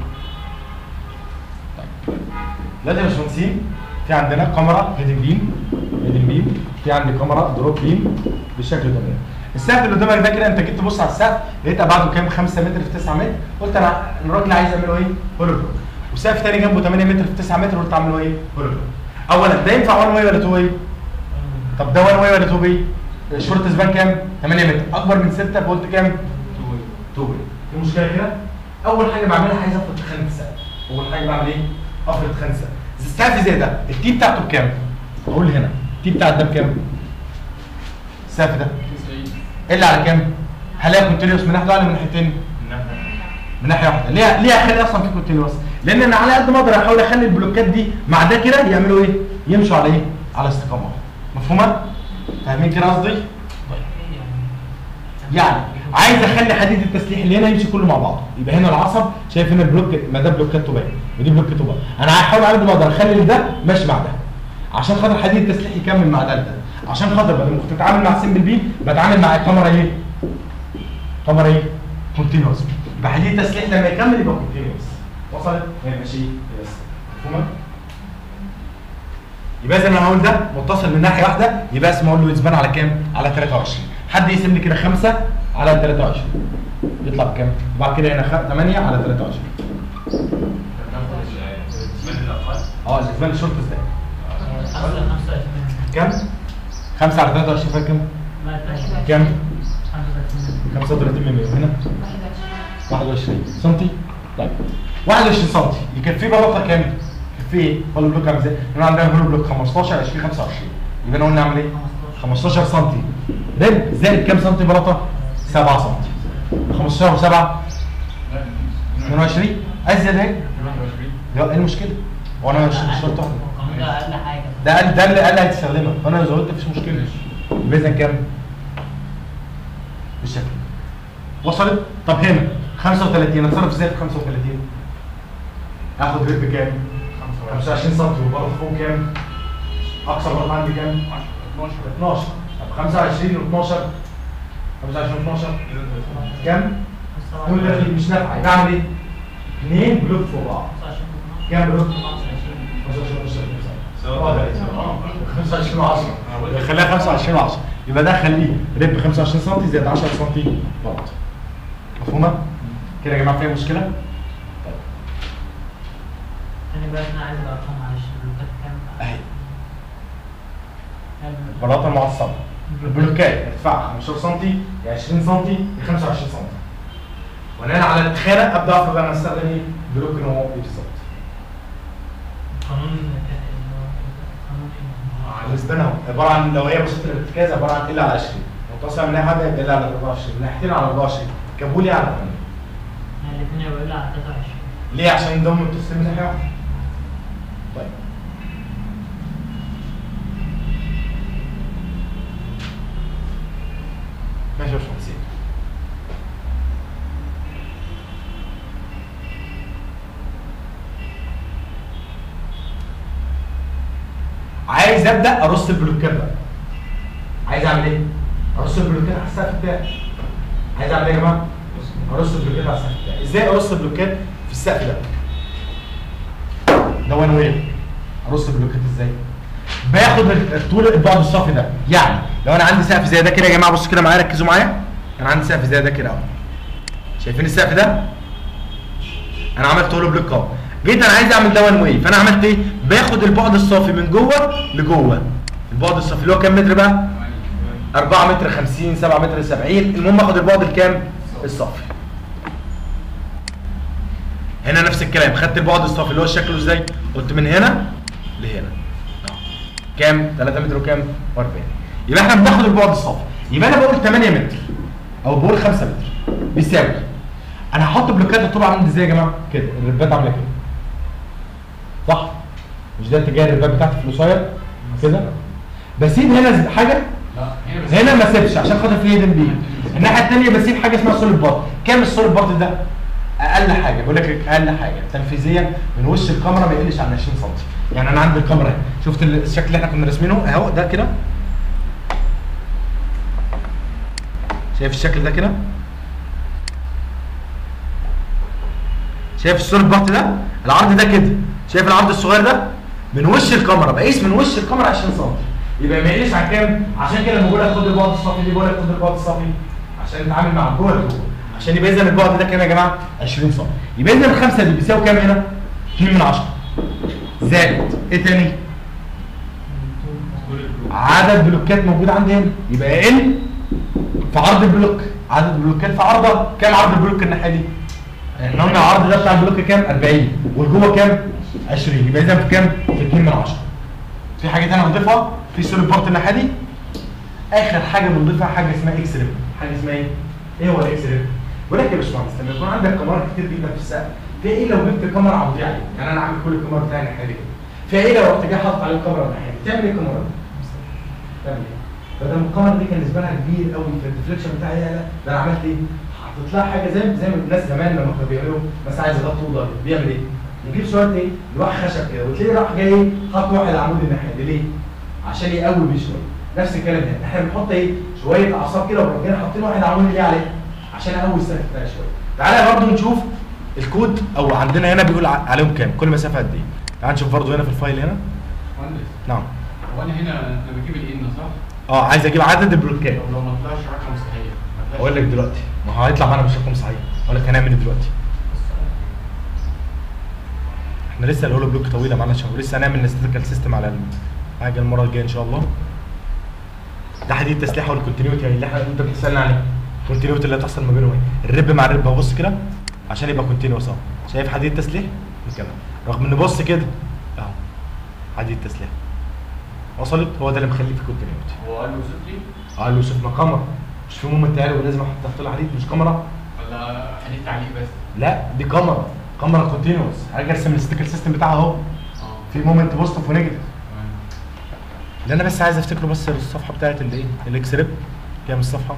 طيب دلوقتي يا باشمهندسين في عندنا كاميرا هيدن بيم هيدن بيم، في عندي كاميرا دروب بيم بالشكل ده. السقف اللي قدامك ده كده انت جيت تبص على السقف لقيت ابعاده كام؟ خمسة متر في تسعة متر، قلت انا الراجل عايز اعمله ايه؟ هولو بلوك. وسقف ثاني جنبه ثمانية متر في تسعة متر قلت اعمله ايه؟ هولو بلوك. اولا ده ينفع وان واي ولا تو واي؟ طب ده وان واي ولا تو واي؟ الشورت سبان كام؟ ثمانية متر، اكبر من ستة فقلت كام؟ تو واي. في مشكله كده؟ اول حاجه بعملها عايز افرض خانه السقف. اول حاجه بعمل ايه؟ افرض خانه السقف. السقف زي ده التي بتاعته بكام؟ اقول هنا التي بتاع ده بكام؟ السقف ده اللي على كام؟ هلاقي كونتينوس من ناحيه واحده ولا من ناحيتين؟ من ناحيه واحده. ليه ليه اخلي اصلا في كونتينوس؟ لان انا على قد ما اقدر احاول اخلي البلوكات دي مع ده كده يعملوا ايه؟ يمشوا على ايه؟ على استقامه واحده. مفهومه؟ فاهمين كده قصدي؟ يعني عايز اخلي حديد التسليح اللي هنا يمشي كله مع بعضه. يبقى هنا العصب شايف هنا البلوك ما ده بلوكات طوبيه ودي بلوك طوبه. انا هحاول على قد ما اقدر اخلي ده ماشي مع ده عشان خاطر حديد التسليح يكمل مع ده ده. عشان خاطر بدل ما كنت بتتعامل مع سمبل بي بتعامل مع الكاميرا ايه؟ كاميرا ايه؟ كونتينوس. يبقى حديد التسليح لما يكمل يبقى كونتينوس. وصلت؟ ماشي بس مفهومه؟ يبقى اذا انا هقول ده متصل من ناحيه واحده يبقى اسمه اقول له يتبان على كام؟ على ثلاثة وعشرين. حد يقسم لي كده خمسة على ثلاثة وعشرين يطلع بكام؟ وبعد كده هنا ثمانية على ثلاثة وعشرين. اه الاسبان الشورت ازاي؟ كام؟ خمسة على ثلاثة وعشرين فيها كام؟ كام؟ خمسة وثلاثين من مية. هنا واحد وعشرين سنتي. طيب واحد وعشرين سنتي يكفيه بلاطه كام؟ يكفيه ايه؟ هولو بلوك عامل ازاي؟ احنا عندنا هولو بلوك خمستاشر عشرين خمسة وعشرين. يبقى انا قلنا نعمل ايه؟ خمستاشر سنتي رب زائد كام سنتي بلاطه؟ سبعة سنتي. خمستاشر و7 اثنين وعشرين ازيد اهي. ايه المشكله؟ هو انا مش شرط واحده. ده اقل حاجه. ده اقل ده اللي اقل هتستخدمها فانا لو زودت مفيش مشكله. يبقى اذا كام؟ بالشكل وصلت؟ طب هنا خمسة وثلاثين اتصرف ازاي في خمسة وثلاثين؟ اخد رب كام؟ خمسة وعشرين سم وبرضه فوق كام؟ اقصى برضه عندي كام؟ اتناشر. طب خمسة وعشرين و12 خمسة وعشرين و12 كام؟ كل ده مش نافعه يبقى اعمل ايه؟ اثنين بلوك فوق بعض. كام بلوك؟ خمسة وعشرين خمسة وعشرين و10 خليها خمسة وعشرين و10 يبقى ده خليه رب خمسة وعشرين سم زائد عشرة سم بلاطه. مفهومه؟ كده يا جماعه فيها مشكله؟ طيب انا بقى انا عايز الارقام معلش البلوكات كام؟ اهي البلاطه المعصبه البلوكات ارتفاعها خمستاشر سم ل عشرين سم ل خمسة وعشرين سم. وانا على التخانه ابدا افرض انا استخدم ايه؟ بلوك ان هو ايه بالظبط؟ قانون الاسبان اهو عباره عن لو هي بسيطه الارتكاز عباره عن ال على عشرين متصل من ناحيه واحده يبقى على أربعة وعشرين، من ناحيتين على أربعة وعشرين، جابوا لي على ثمانية. يعني الاثنين هيبقوا لي على تلاتة وعشرين. ليه؟ عشان دول متصلين من ناحيه واحده. طيب ماشي يا باشمهندس. عايز ابدا ارص البلوكات بقى. عايز اعمل ايه؟ ارص البلوكات على السقف بتاعي. عايز اعمل ايه يا جماعه؟ ارص البلوكات على السقف بتاعي. ازاي ارص البلوكات في السقف ده؟ ده وان واي. ارص البلوكات ازاي؟ باخد الطول البعد الصافي ده، يعني لو انا عندي سقف زي ده كده يا جماعه، بصوا كده معايا، ركزوا معايا. انا عندي سقف زي ده كده اهو. شايفين السقف ده؟ انا عملت له بلوك اهو. جيت انا عايز اعمل ده وان واي، فانا عملت ايه؟ باخد البعد الصافي من جوه لجوه. البعد الصافي اللي هو كام متر بقى؟ أربعة متر خمسين، سبعة متر سبعين، المهم اخد البعد الكام؟ الصافي. هنا نفس الكلام، خدت البعد الصافي اللي هو شكله ازاي؟ قلت من هنا لهنا. كام؟ تلاتة متر وكام؟ وأربعين. يبقى احنا بناخد البعد الصافي. يبقى انا بقول تمانية متر او بقول خمسة متر بيساوي. انا هحط بلوكات الطوب عامل ازاي يا جماعه؟ كده، الربات عامله كده. صح؟ مش ده اتجاه الربات بتاعتي في القصير؟ كده؟ بسيب هنا حاجه؟ لا هنا ما اسيبش عشان خاطر في هيدن بيه. الناحيه الثانيه بسيب حاجه اسمها سوليد بارت. كام السوليد بارت ده؟ اقل حاجه، بقول لك اقل حاجه تنفيذيا من وش الكاميرا ما يقلش عن عشرين سم. يعني انا عندي الكاميرا اهي، شفت الشكل اللي احنا كنا راسمينه اهو ده كده؟ شايف الشكل ده كده؟ شايف السوليد بارت ده؟ العرض ده كده، شايف العرض الصغير ده؟ من وش الكاميرا، بقيس من وش الكاميرا عشرين سم. يبقى ما يقلش عن كام؟ عشان كده لما بقول لك خد البعد الصافي دي بقول لك خد البعد الصافي عشان نتعامل مع جوه لجوه، عشان يبقى اذا البعد ده كام يا جماعه؟ عشرين سم. يبقى اذا الخمسه دي بيساوي كام هنا؟ اتنين من عشرة. زائد ايه تاني؟ عدد بلوكات موجود عندي هنا، يبقى ال في عرض البلوك، عدد البلوكات في عرضها، كام عرض البلوك الناحيه دي؟ احنا قلنا العرض ده بتاع البلوك كام؟ أربعين، والجوه كام؟ عشرين، يبقى اذا في كام؟ في اتنين من عشرة. في حاجه ثانيه هنضيفها؟ في سوليد بارت الناحيه دي. اخر حاجه بنضيفها حاجه اسمها اكس ريب. حاجه اسمها ايه؟ ايه هو الاكس ريب؟ بقول لك يا باشمهندس لما يكون عندك كاميرات كتير جدا في السقف، في ايه لو جبت كاميرا عموديه عليه؟ يعني انا عامل كل الكاميرا بتاعي الناحيه دي كده. في ايه لو رحت جاي حاطط عليه كاميرا الناحيه دي؟ تعمل ايه الكاميرا دي؟ تعمل ايه؟ بدل ما الكاميرا دي كان بالنسبه لها كبير قوي في الديفليكشن بتاعي، لا لا ده انا عملت ايه؟ حطيت لها حاجه زي زي ما الناس زمان لما كانوا بيعملوا مثلا عايز يغطوا اوضه بيعمل ايه؟ يجيب شويه ايه؟ لوح خشب كده وتلاقيه راح جاي ايه؟ حط واحد عمود الناحيه دي ليه؟ عشان يقوي بيه شويه. نفس الكلام هنا، احنا بنحط ايه؟ شويه اعصاب كده وبعدين حاطين واحد عمود ليه عليه؟ عشان اقوي السقف بتاعي شويه. تعالى برضه نشوف الكود او عندنا هنا بيقول عليهم كام؟ كل مسافه قد ايه؟ تعال نشوف برضه هنا في الفايل هنا. مهندس نعم. هو انا هنا انا بجيب الان صح؟ اه عايز اجيب عدد البلوكات. لو ما طلعش رقم صحيح ما طلعش- اقول لك دلوقتي، ما هو هيطلع معانا مش رقم صحيح. اقول لك هنعمل ايه دلوقتي؟ احنا لسه هنقول بلوك طويله معانا شهر، ولسه هنعمل نستاتيكال سيستم على حاجه المره الجايه ان شاء الله. ده حديد التسليح والكونتينيوتي اللي احنا انت بتسالنا عليه. الكونتينيوتي اللي هتحصل ما بينهم ايه؟ الرب مع الرب اهو، بص كده عشان يبقى كونتينيوس اهو. شايف حديد التسليح؟ نكمل رغم ان بص كده اهو حديد التسليح وصلت، هو ده اللي مخليه في كونتينيوتي. هو قال له وصلت لي قال له شفنا كاميرا، مش في مومنت قالوا لازم احط له حديد، مش كاميرا؟ ولا حديد تعليق بس؟ لا دي كاميرا، كاميرا كونتينوس. هاجي ارسم الستيكل سيستم بتاعها اهو. اه في مومنت بوزيتيف ونيجاتيف. تمام. اللي انا بس عايز افتكره بس الصفحه بتاعت الايه؟ الاكس ريب. كام الصفحه؟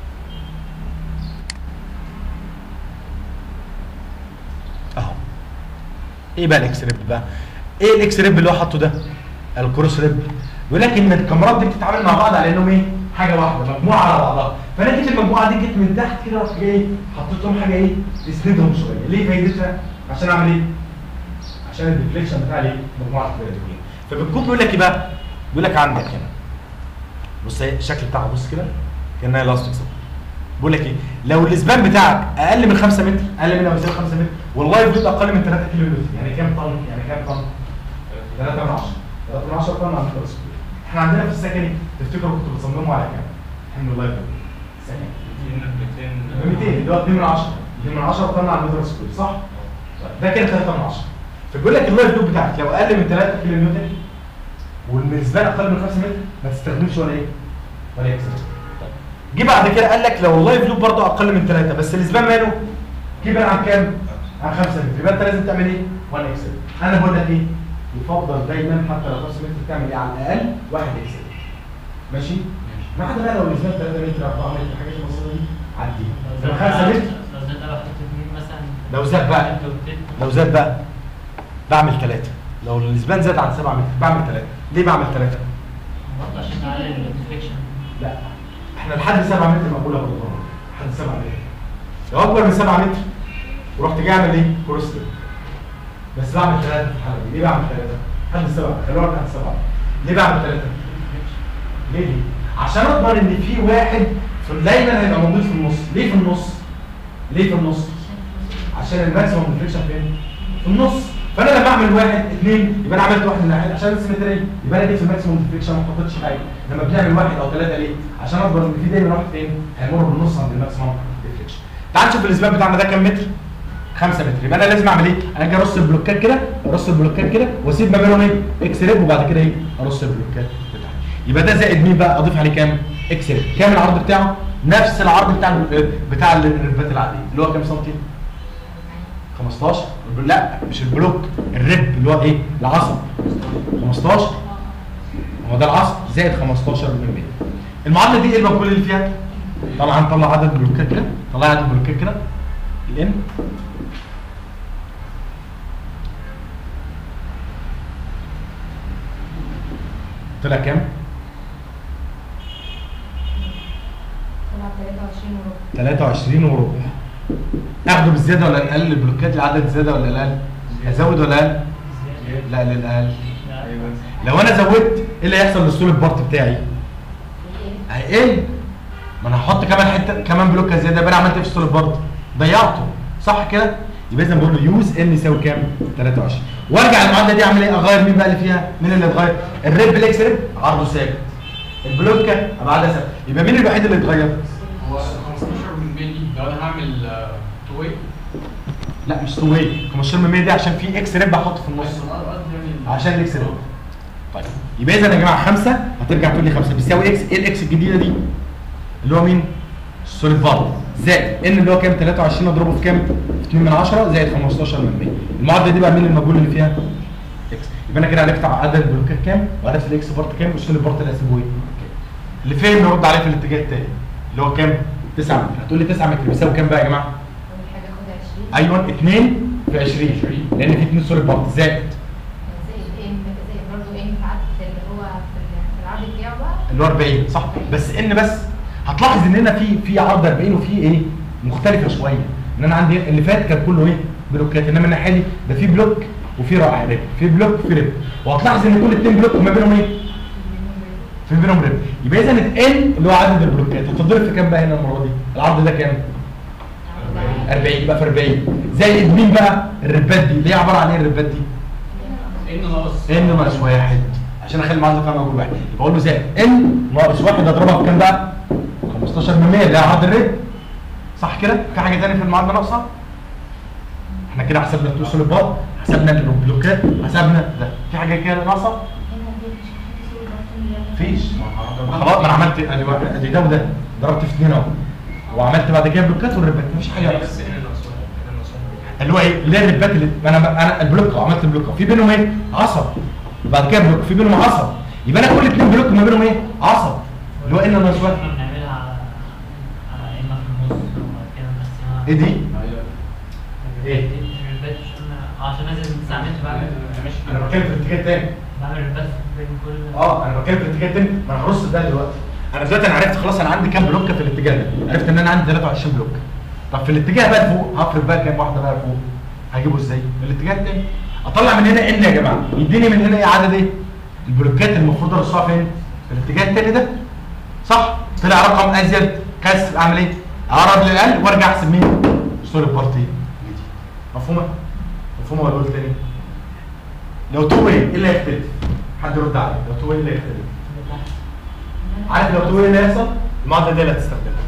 اهو. ايه بقى الاكس ريب بقى؟ ايه الاكس ريب اللي هو حاطه ده؟ الكروس ريب. بيقول لك ان الكاميرات دي بتتعامل مع بعض على انهم ايه؟ حاجه واحده، مجموعه على بعضها. فانا جيت المجموعه دي جيت من تحت كده رحت جاي حطيت لهم حاجه ايه؟ تسندهم شويه. ليه فايدتها؟ عشان اعمل ايه؟ عشان الديفليكشن بتاع الايه؟ مجموعه الكوادرين. فبالكود بيقول لك ايه بقى؟ بيقول لك عندك هنا بص ايه الشكل بتاعه، بص كده كانها لاستيك صح. بيقول لك ايه؟ لو الاسبان بتاعك اقل من خمسة متر، اقل من او يساوي خمسة متر، واللايف لود اقل من ثلاثة كيلو نيوتن، يعني كام طن؟ يعني كام طن؟ ثلاثة من عشرة. ثلاثة من عشرة طن على المتر سكوير. احنا عندنا في السكني تفتكروا كنتوا بتصمموا على كام؟ حمل اللايف لود. سكني. ميتين اللي هو اتنين من عشرة. اتنين من عشرة طن على المتر سكوير صح؟ ده كده ثلاثة من عشرة. فبيقول لك اللايف لود بتاعك لو اقل من ثلاثة كيلو نيوتن والميزان اقل من خمسة متر ما تستخدمش ولا ايه؟ ولا اكس. جه بعد كده قال لك لو اللايف لوب برضه اقل من ثلاثة بس الاسبان ماله كبر عن كام؟ عن خمسة متر، يبقى انت لازم تعمل ايه؟ واحد اكسل. انا بقول لك ايه؟ يفضل دايما حتى لو خمسة متر تعمل ايه على الاقل؟ واحد اكسل. ماشي؟ ما عدا بقى لو الاسبان ثلاثة متر أربعة متر الحاجات البسيطه دي عديها. لو خمسة متر لو زاد لو حطيت اتنين مثلا لو زاد بقى لو زاد بقى بعمل ثلاثة. لو الاسبان زاد عن سبعة متر بعمل ثلاثة. ليه بعمل ثلاثة؟ برضه عشان نقلل الديفليكشن. لا احنا لحد سبعة متر مقبوله بالقانون، لحد سبعة متر. لو اكبر من سبعة متر ورحت جاي اعمل ايه؟ كروس ستيب. بس بعمل ثلاثة في الحاله دي. ليه بعمل ثلاثة؟ لحد سبعة، خلوها لحد سبعة. ليه بعمل ثلاثة؟ ليه ليه؟ عشان اضمن ان في واحد في دايما هيبقى موجود في النص. ليه في النص؟ ليه في النص؟ عشان الماكسيموم ديفليكشن فين؟ في النص. فانا لما اعمل واحد اثنين يبقى انا عملت واحد من الناحيه عشان السيمتريه، يبقى انا جيت في الماكسيموم ديفليكشن ما حطيتش حاجه. لما بنعمل واحد او ثلاثه ليه؟ عشان اضمن ان في دايما واحد فين؟ هيمر بالنص عند الماكسيموم ديفليكشن. تعال نشوف الاسبان بتاعنا ده كام متر؟ خمسة متر. يبقى انا لازم اعمل ايه؟ انا اجي ارص البلوكات كده، ارص البلوكات كده واسيب ما بينهم ايه؟ اكس ريب وبعد كده ايه؟ ارص البلوكات بتاعتي. يبقى ده زائد مين بقى؟ اضيف عليه كام؟ اكس ريب. كام العرض بتاعه؟ نفس العرض بتاع ال بتاع الريبات العاديه اللي هو كام سنتي؟ خمستاشر. لا مش البلوك، الريب اللي هو ايه؟ العصب خمستاشر. هو ده العصب زائد خمستاشر من مية. المعادله دي ايه المجهول اللي فيها؟ طبعا نطلع عدد البلوكات كده، طلع عدد البلوكات كده الان طلع كام؟ طلع ثلاثة وعشرين وربع. ثلاثة وعشرين وربع. اخده بالزياده ولا نقلل البلوكات لعدد زياده ولا اقل؟ ازود ولا اقل؟ لا للاقل. لو انا زودت ايه اللي هيحصل للسوليد بارت بتاعي؟ هيقل. ما انا هحط كمان حته كمان بلوكه زياده، يبقى انا عملت ايه في السوليد بارت؟ ضيعته صح كده؟ يبقى اذا بقول له يوز ان يساوي كام؟ ثلاثة وعشرين. وارجع المعادله دي اعمل ايه؟ اغير مين بقى اللي فيها؟ مين اللي اتغير؟ الريب بالاكس ريب عرضه ثابت. البلوكه ابعادها ثابت. يبقى مين الوحيد اللي اتغير؟ هو خمستاشر من مية دي لو انا هعمل تو واي. لا مش تو واي، خمستاشر من مية دي عشان في اكس ريب هحطه في النص. عشان الاكس ريب. طيب يبقى اذا يا جماعه خمسة هترجع تقول لي خمسة بيساوي اكس. ايه الاكس الجديده دي؟ اللي هو مين؟ السوليد بارت زائد ان اللي هو كام؟ ثلاثة وعشرين اضربه في كام؟ في اتنين من عشرة زائد خمستاشر من مية. المعادله دي بقى مين المجهول اللي فيها؟ اكس. يبقى انا كده عرفت عدد البلوكات كام وعرفت الاكس بارت كام والسوليد بارت اللي هسيبه ايه؟ اللي فين نرد عليه في الاتجاه الثاني اللي هو كام؟ تسعة متر. هتقول لي تسعة متر بيساوي كام بقى يا جماعه؟ اول حاجه اخد عشرين. ايوه اتنين في عشرين لان في اتنين سوليد بارت زائد زائد ان زائد برضه ان في عدد اللي هو في في العرض بتاعه بقى اللي هو أربعين صح. بس ان بس هتلاحظ ان هنا في في عرض أربعين وفي ايه؟ مختلفه شويه. ان انا عندي اللي فات كان كله ايه؟ بلوكات، انما الناحيه دي ده في بلوك وفي رائع ريب، في بلوك وفي ريب. وهتلاحظ ان كل اتنين بلوك وما بينهم ايه؟ في بينهم ريب. يبقى اذا ان اللي هو عدد البلوكات هتضرب في كام بقى هنا المره دي؟ العرض ده كام؟ أربعين. يبقى في أربعين زائد مين بقى؟ الريبات دي اللي هي عباره عن ايه الريبات دي؟ ان ناقص ان ناقص واحد عشان اخلي المعادله فيها موجود واحد. يبقى اقول له زائد ان ناقص واحد اضربها في كام بقى؟ خمستاشر من مية اللي هي عرض الريب. صح كده؟ في حاجه ثانيه في المعادله ناقصه؟ احنا كده حسبنا التوصل البار، حسبنا البلوكات، حسبنا ده. في حاجه كده ناقصه؟ هنا دي مش هحط صوره برضه. مفيش. خلاص ما انا عملت ادي واحد ادي ده وده ضربت في اثنين اهو وعملت بعد كده بلوكات والريبات. مفيش حاجه ناقصه. بس ان ناقص واحد ان ناقص واحد اللي هو ايه؟ اللي هي الريبات اللي انا انا البلوك وعملت البلوك في بينهم ايه؟ عصب. وبعد كده بلوك في بينهم عصب. يبقى انا كل اثنين بلوك ما بينهم ايه؟ عصب. اللي هو ان ناقص واحد. احنا بنعملها على على اما في النص وبعد كده نقسمها. ايه دي؟ ايه؟ الريبات عشان لازم تسعة متر بعمل انا بتكلم في الاتجاه الثاني. بعمل ريبات بين كل اه انا بتكلم في الاتجاه الثاني. ما انا هرص ده دلوقتي. انا دلوقتي انا عرفت خلاص انا عندي كام بلوك في الاتجاه ده. عرفت ان انا عندي ثلاثة وعشرين بلوك. طب في الاتجاه بقى فوق هفرض بقى كام واحده بقى فوق؟ هجيبه ازاي؟ من الاتجاه الثاني. اطلع من هنا ان يا جماعه يديني من هنا ايه عدد ايه؟ البلوكات المفروض ارصها فين؟ في الاتجاه الثاني ده. صح؟ طلع رقم ازيد كسر اعمل ايه؟ اقرب للاقل وارجع احسب مين؟ السوليد بارت دي. مفهومه؟ مفهومه ولا اقول تاني؟ لو تو واي ايه اللي هيختلف؟ حد يرد عليا. لو تو واي ايه اللي هيختلف؟ عارف لو تو واي ايه اللي هيحصل؟ المعادله دي اللي هتستخدمها.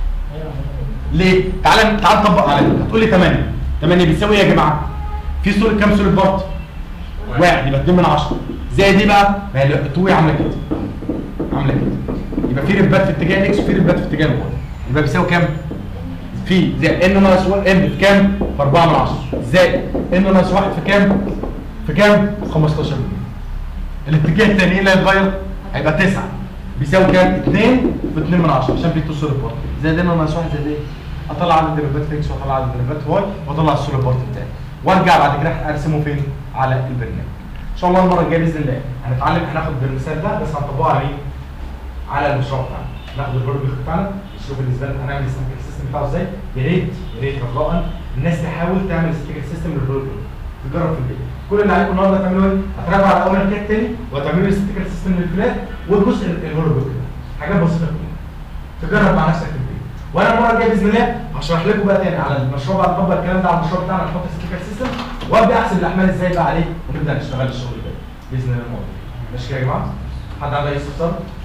ليه؟ تعال تعال نطبق عليها. هتقول لي ثمانية. ثمانية بيساوي ايه يا جماعه؟ في سوليد كام سوليد بارت؟ واحد يبقى اتنين من عشرة. زي دي بقى ما هي تو واي عامله كده. عامله كده. يبقى في ربات في اتجاه اكس وفي ربات في اتجاه الواي، يبقى بيساوي كام؟ في زائد ان ناقص ان في كام؟ في أربعة من عشرة زائد ان ناقص واحد في كام؟ في كام؟ خمستاشر جنيه. الاتجاه الثاني اللي هيتغير هيبقى تسعة بيساوي كام؟ اتنين في اتنين من عشرة عشان في تو سوليد بارت زائد ان ناقص واحد زائد ايه؟ اطلع عدد الربات في اكس واطلع عدد الربات في واي واطلع السوليد بارت بتاعي وارجع بعد كده ارسمه فين؟ على البرنامج. ان شاء الله المره الجايه باذن الله هنتعلم هناخد المثال ده بس هنطبقه على مين؟ على المشروع بتاعنا. ناخد البروجكت بتاعنا نشوف بالنسبه لنا هنعمل الستيكر سيستم بتاعه ازاي. يا ريت يا ريت رجاء الناس تحاول تعمل ستيكر سيستم للبروجكت تجرب في البيت. كل اللي عليكم النهارده هتعملوا ايه؟ هتراجعوا على اول الكات تاني وهتعملوا الستيكر سيستم للفلات والجزء الهولوجرام حاجات بسيطه كلها. تجرب مع نفسك في البيت. وانا المره الجايه باذن الله هشرح لكم بقى تاني على المشروع بعد ما نطبق الكلام ده على المشروع بتاعنا نحط ستيكر سيستم وابدا احسب الاحمال ازاي بقى عليه ونبدا نشتغل الشغل ده باذن الله. الموضوع ماشي كده يا جماعه؟ حد عنده اي استفسار؟